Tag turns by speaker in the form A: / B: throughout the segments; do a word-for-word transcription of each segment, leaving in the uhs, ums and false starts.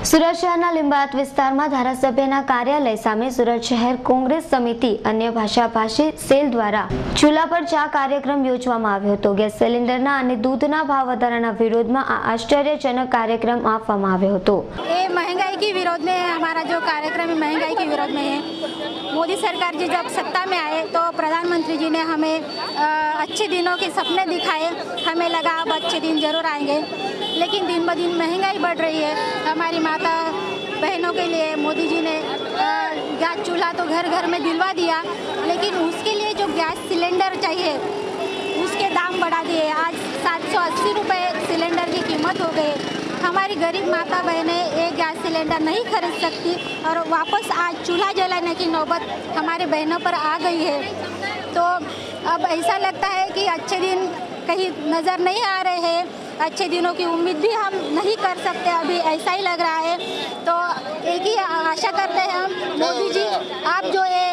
A: સુરત શહેરના લિંબાયત વિસ્તારમાં ધારાસભ્યના કાર્યાલય સામે સુરત શહેર કોંગ્રેસ સમિતિ અન્ય ભાષાભાષી સેલ દ્વારા ચૂલા પર ચા કાર્યક્રમ યોજવામાં આવ્યો હતો। ગેસ સિલિન્ડરના અને दूधના भाव વધારાના વિરોધમાં આ આશ્ચर्यजनक कार्यक्रम આપવામાં આવ્યો હતો।
B: ये महंगाई के विरोध में हमारा जो कार्यक्रम है महंगाई के विरोध में है। मोदी सरकार जी जब सत्ता में आए तो प्रधानमंत्री जी ने हमें अच्छे दिनों के सपने दिखाए। हमें लगा अब अच्छे दिन जरूर आएंगे, लेकिन दिन ब दिन महंगाई बढ़ रही है। हमारी माता बहनों के लिए मोदी जी ने गैस चूल्हा तो घर घर में दिलवा दिया, लेकिन उसके लिए जो गैस सिलेंडर चाहिए उसके दाम बढ़ा दिए। आज सात सौ अस्सी रुपये सिलेंडर की कीमत हो गई। हमारी गरीब माता बहनें एक गैस सिलेंडर नहीं खरीद सकती और वापस आज चूल्हा जलाने की नौबत हमारे बहनों पर आ गई है। तो अब ऐसा लगता है कि अच्छे दिन कहीं नज़र नहीं आ रहे हैं। अच्छे दिनों की उम्मीद भी हम नहीं कर सकते, अभी ऐसा ही लग रहा है। तो एक ही आशा करते हैं हम, मोदी जी आप जो ये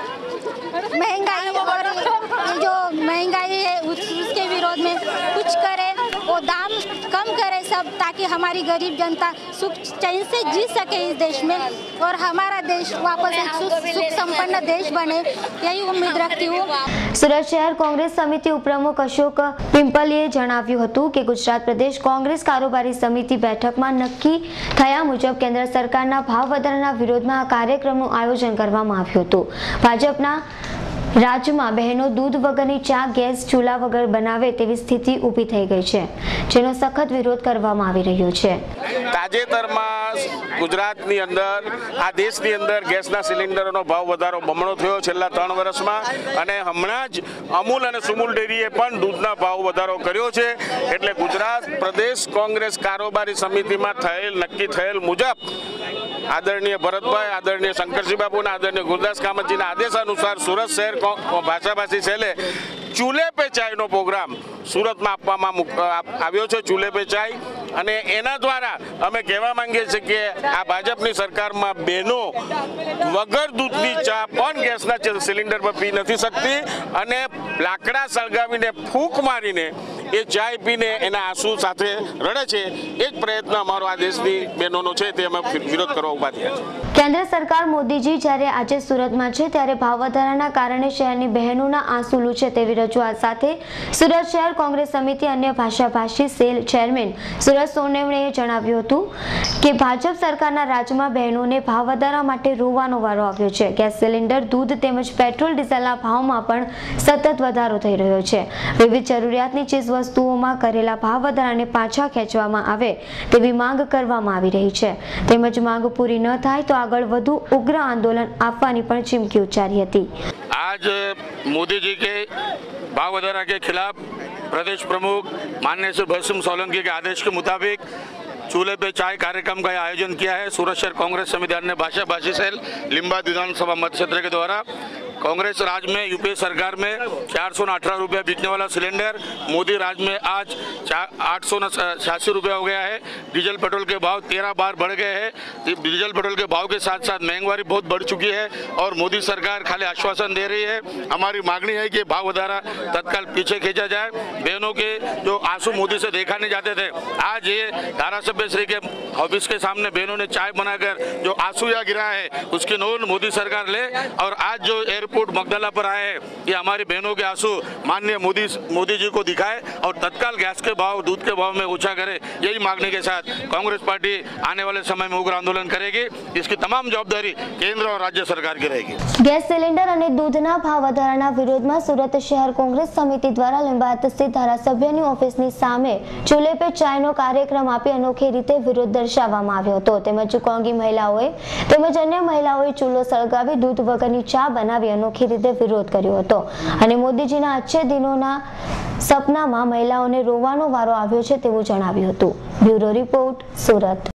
B: महंगाई और ये जो महंगाई है उस, उसके विरोध में कुछ करें, वो दाम कम करें सब, ताकि हमारी गरीब जनता सुख चैन से जी सके इस देश में और हमारा देश वापस एक सुख, सुख संपन्न देश बने, यही उम्मीद रखती हूँ।
A: સુરત શહેર કોંગ્રેસ સમિતિ ઉપપ્રમુખ અશોક પિંપલીએ જણાવ્યું હતું કે ગુજરાત પ્રદેશ કોંગ્રેસ કારોબારી સમિતિ બેઠકમાં નક્કી થયા મુજબ કેન્દ્ર સરકારના ભાવ વધારાના વિરોધમાં આ કાર્યક્રમનું આયોજન કરવામાં આવ્યું હતું। ભાજપના રાજ્યમાં બહેનો दूध વગરની ચા ગેસ ચૂલા વગર બનાવે તેવી સ્થિતિ ઊભી થઈ ગઈ છે, જેનો સખત વિરોધ કરવામાં આવી રહ્યો છે।
C: તાજેતરમાં ગુજરાતની અંદર આ દેશની અંદર ગેસના સિલિન્ડરનો ભાવ વધારો બમણો થયો છેલ્લા ત્રણ વર્ષમાં, અને હમણાં જ અમૂલ અને સુમૂલ ડેરીએ પણ દૂધના ભાવ વધારો કર્યો છે। એટલે ગુજરાત પ્રદેશ કોંગ્રેસ કારોબારી સમિતિમાં થયેલ નક્કી થયેલ મુજબ આદરણીય ભરતભાઈ, આદરણીય શંકરસિંહ બાપુના, આદરણીય ગુરદાસ કામતજીના આદેશ અનુસાર સુરત શહેર ભાષાભાષી સેલે ચૂલે પે ચાયનો પ્રોગ્રામ સુરતમાં આપવામાં આવ્યો છે। ચૂલે પે ચાય, અને એના દ્વારા અમે કહેવા માંગીએ છીએ કે આ ભાજપની સરકારમાં બહેનો વગર દૂધની ચા પણ ગેસના સિલિન્ડર પર પી નથી શકતી, અને લાકડા સળગાવીને ફૂંક મારીને એ ચાય પીને એના આંસુ સાથે રડે છે। એ જ પ્રયત્ન અમારો આ દેશની બહેનોનો છે, તે અમે વિરોધ કરવા ઉભા થયા છે।
A: કેન્દ્ર સરકાર મોદીજી જ્યારે આજે સુરતમાં છે ત્યારે ભાવ વધારાના કારણે શહેરની બહેનોના આંસુ લૂછે તેવી રજૂઆત સાથે સુરત શહેર કોંગ્રેસ સમિતિ અન્ય ભાષાભાષી સેલ ચેરમેન સુરત સોનેવણેએ જણાવ્યું હતું કે ભાજપ સરકારના રાજ્યમાં બહેનોને ભાવ વધારા માટે રોવાનો વારો આવ્યો છે। ગેસ સિલિન્ડર, દૂધ તેમજ પેટ્રોલ ડીઝલના ભાવમાં પણ સતત વધારો થઈ રહ્યો છે। વિવિધ જરૂરિયાતની ચીજ વસ્તુઓમાં કરેલા ભાવ વધારાને પાછા ખેંચવામાં આવે તેવી માંગ કરવામાં આવી રહી છે। તેમજ માંગ પૂરી ન થાય તો આગળ વધુ ઉગ્ર आंदोलन આપવાની પણ ચીમકી ઉચ્ચારી હતી।
D: आज मोदी जी के भाव વધારા के खिलाफ प्रदेश प्रमुख माननीय श्री भरत सिंह सोलंकी के आदेश के मुताबिक चूल्हे पे चाय कार्यक्रम का आयोजन किया है सूरत शहर कांग्रेस समिति अन्य भाषा भाषी सेल लिंबायत विधानसभा मत क्षेत्र के द्वारा। कांग्रेस राज में यूपीए सरकार में चार सौ अठारह रुपया बिकने वाला सिलेंडर मोदी राज में आज आठ सौ छियासी रुपया हो गया है। डीजल पेट्रोल के भाव तेरह बार बढ़ गए हैं। डीजल पेट्रोल के भाव के साथ साथ महंगाई बहुत बढ़ चुकी है और मोदी सरकार खाली आश्वासन दे रही है। हमारी मांगनी है कि भाव વધારા तत्काल पीछे खींचा जाए। बहनों के जो आंसू मोदी से देखा नहीं जाते थे, आज ये धारासभ्य श्री के ऑफिस के सामने बहनों ने चाय बनाकर जो आंसू या गिरा है उसकी नोट मोदी सरकार ले, और आज जो एयरपोर्ट मगदला पर आए हैं ये हमारी बहनों के आंसू माननीय मोदी मोदी जी को दिखाए और तत्काल गैस के भाव, दूध के भाव में ऊंचा करे। यही मांगने के साथ कांग्रेस पार्टी आने वाले समय में उग्र आंदोलन करेगी। इसकी तमाम जवाबदारी केंद्र और राज्य सरकार की रहेगी।
A: ગેસ સિલિન્ડર અને દૂધના ભાવ વધારાના વિરોધમાં સુરત શહેર કોંગ્રેસ સમિતિ દ્વારા લિંબાયત સ્થિત ધારાસભ્યની ઓફિસની સામે ચૂલે પે ચાયનો કાર્યક્રમ આપી અનોખી રીતે વિરોધ દર્શાવવામાં આવ્યો હતો। તેમજ કોંગી મહિલાઓએ તેમજ અન્ય મહિલાઓએ ચૂલો સળગાવી દૂધ વગરની ચા બનાવી અનોખી રીતે વિરોધ કર્યો હતો, અને મોદીજીના अच्छे દિનોના સપનામાં મહિલાઓને રોવાનો વારો આવ્યો છે તેવું જણાવ્યું હતું। Bureau report, Surat.